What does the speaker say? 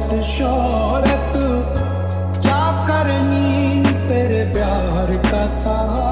दौलत शोहरत क्या करनी तेरे प्यार का साथ।